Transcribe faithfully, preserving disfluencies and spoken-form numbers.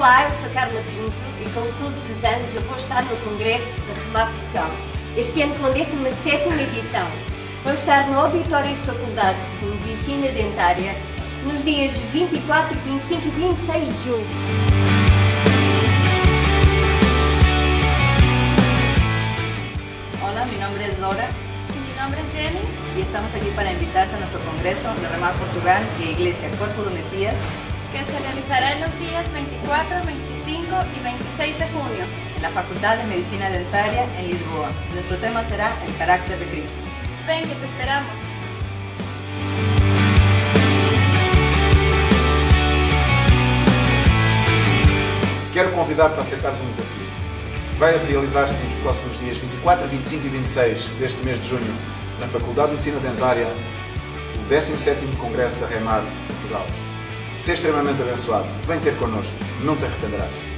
Olá, eu sou Carla Pinto e como todos os anos eu vou estar no Congresso da Remar Portugal, este ano com a décima sétima edição. Vamos estar no Auditório de Faculdade de Medicina Dentária nos dias vinte e quatro, vinte e cinco e vinte e seis de julho. Hola, mi nombre es Dora. Mi nombre es Jenny. Y estamos aquí para invitarte a nuestro Congreso de Remar Portugal y Iglesia Corpus do Mesías, que se realizará en los días veinticuatro, veinticinco y veintiséis de junio en la Facultad de Medicina Dentaria en Lisboa. Nuestro tema será el carácter de Cristo. Ven, que te esperamos. Quero convidar-te a aceitares um desafio. Vai realizar-se nos próximos dias vinte e quatro, vinte e cinco e vinte e seis deste mês de junho, na Faculdade de Medicina Dentária, o décimo sétimo Congresso da Remar Portugal. Seja extremamente abençoado. Vem ter connosco, não te arrependerás.